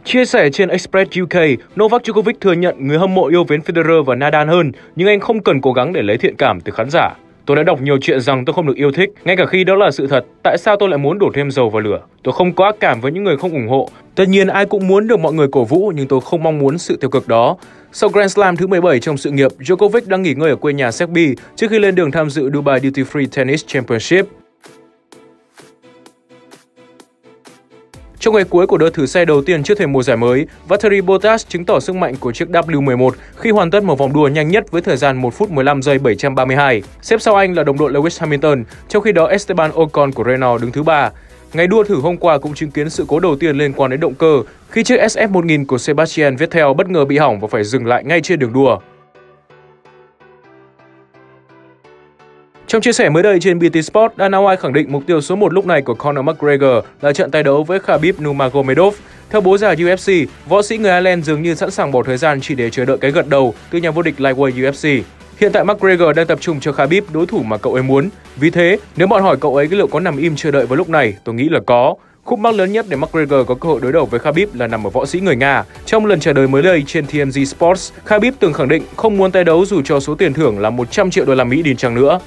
Chia sẻ trên Express UK, Novak Djokovic thừa nhận người hâm mộ yêu mến Federer và Nadal hơn, nhưng anh không cần cố gắng để lấy thiện cảm từ khán giả. Tôi đã đọc nhiều chuyện rằng tôi không được yêu thích, ngay cả khi đó là sự thật. Tại sao tôi lại muốn đổ thêm dầu vào lửa? Tôi không có ác cảm với những người không ủng hộ. Tất nhiên ai cũng muốn được mọi người cổ vũ, nhưng tôi không mong muốn sự tiêu cực đó. Sau Grand Slam thứ 17 trong sự nghiệp, Djokovic đang nghỉ ngơi ở quê nhà Serbia trước khi lên đường tham dự Dubai Duty Free Tennis Championship. Trong ngày cuối của đợt thử xe đầu tiên trước thềm mùa giải mới, Valtteri Bottas chứng tỏ sức mạnh của chiếc W11 khi hoàn tất một vòng đua nhanh nhất với thời gian 1 phút 15 giây 732. Xếp sau anh là đồng đội Lewis Hamilton, trong khi đó Esteban Ocon của Renault đứng thứ 3. Ngày đua thử hôm qua cũng chứng kiến sự cố đầu tiên liên quan đến động cơ khi chiếc SF1000 của Sebastian Vettel bất ngờ bị hỏng và phải dừng lại ngay trên đường đua. Trong chia sẻ mới đây trên BT Sport, Dana White khẳng định mục tiêu số 1 lúc này của Conor McGregor là trận tái đấu với Khabib Nurmagomedov. Theo bố già UFC, võ sĩ người Ireland dường như sẵn sàng bỏ thời gian chỉ để chờ đợi cái gật đầu từ nhà vô địch Lightweight UFC. Hiện tại McGregor đang tập trung cho Khabib, đối thủ mà cậu ấy muốn. Vì thế, nếu bọn hỏi cậu ấy liệu có nằm im chờ đợi vào lúc này, tôi nghĩ là có. Khúc mắc lớn nhất để McGregor có cơ hội đối đầu với Khabib là nằm ở võ sĩ người Nga. Trong lần trả lời mới đây trên TMZ Sports, Khabib từng khẳng định không muốn tái đấu dù cho số tiền thưởng là 100 triệu đô la Mỹ đi chăng nữa.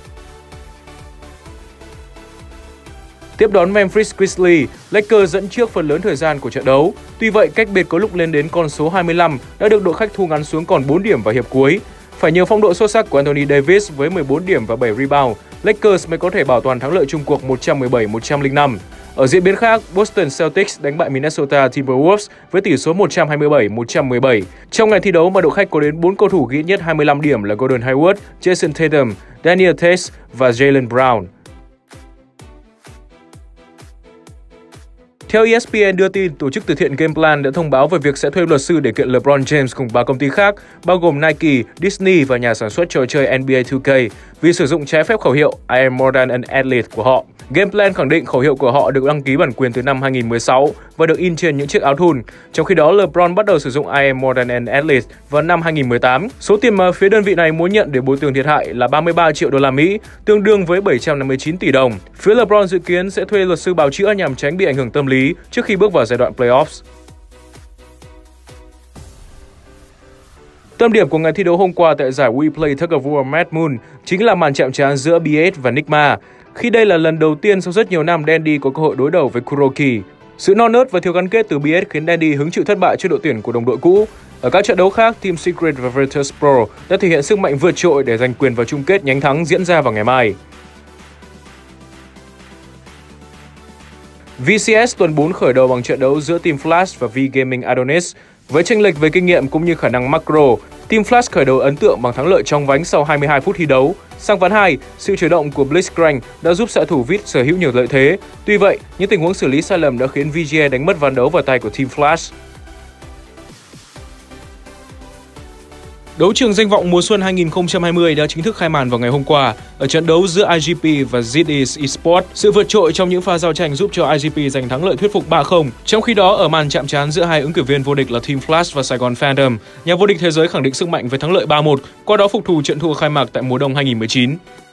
Tiếp đón Memphis Grizzlies, Lakers dẫn trước phần lớn thời gian của trận đấu. Tuy vậy, cách biệt có lúc lên đến con số 25 đã được đội khách thu ngắn xuống còn 4 điểm vào hiệp cuối. Phải nhờ phong độ xuất sắc của Anthony Davis với 14 điểm và 7 rebound, Lakers mới có thể bảo toàn thắng lợi chung cuộc 117-105. Ở diễn biến khác, Boston Celtics đánh bại Minnesota Timberwolves với tỷ số 127-117. Trong ngày thi đấu mà đội khách có đến 4 cầu thủ ghi nhất 25 điểm là Gordon Hayward, Jason Tatum, Daniel Theis và Jaylen Brown. Theo ESPN đưa tin, tổ chức từ thiện Gameplan đã thông báo về việc sẽ thuê luật sư để kiện LeBron James cùng 3 công ty khác, bao gồm Nike, Disney và nhà sản xuất trò chơi NBA 2K, vì sử dụng trái phép khẩu hiệu I am more than an athlete của họ. Gameplan khẳng định khẩu hiệu của họ được đăng ký bản quyền từ năm 2016 và được in trên những chiếc áo thun. Trong khi đó, LeBron bắt đầu sử dụng I am more than an athlete vào năm 2018. Số tiền mà phía đơn vị này muốn nhận để bồi thường thiệt hại là 33 triệu đô la Mỹ, tương đương với 759 tỷ đồng. Phía LeBron dự kiến sẽ thuê luật sư bào chữa nhằm tránh bị ảnh hưởng tâm lý trước khi bước vào giai đoạn playoffs. Tâm điểm của ngày thi đấu hôm qua tại giải We Play Tug of War Mad Moon chính là màn chạm trán giữa BS và Nigma. Khi đây là lần đầu tiên sau rất nhiều năm Dandy có cơ hội đối đầu với Kuroki. Sự non nớt và thiếu gắn kết từ BS khiến Dandy hứng chịu thất bại trước đội tuyển của đồng đội cũ. Ở các trận đấu khác, Team Secret và Virtus Pro đã thể hiện sức mạnh vượt trội để giành quyền vào chung kết nhánh thắng diễn ra vào ngày mai. VCS tuần 4 khởi đầu bằng trận đấu giữa Team Flash và V-Gaming Adonis. Với chênh lệch về kinh nghiệm cũng như khả năng macro, Team Flash khởi đầu ấn tượng bằng thắng lợi chóng vánh sau 22 phút thi đấu. Sang ván 2, sự chủ động của Blitzcrank đã giúp xạ thủ Vít sở hữu nhiều lợi thế. Tuy vậy, những tình huống xử lý sai lầm đã khiến VGA đánh mất ván đấu vào tay của Team Flash. Đấu trường danh vọng mùa xuân 2020 đã chính thức khai màn vào ngày hôm qua. Ở trận đấu giữa IGP và ZEase Esports, sự vượt trội trong những pha giao tranh giúp cho IGP giành thắng lợi thuyết phục 3-0. Trong khi đó, ở màn chạm trán giữa hai ứng cử viên vô địch là Team Flash và Saigon Phantom, nhà vô địch thế giới khẳng định sức mạnh với thắng lợi 3-1, qua đó phục thù trận thua khai mạc tại mùa đông 2019.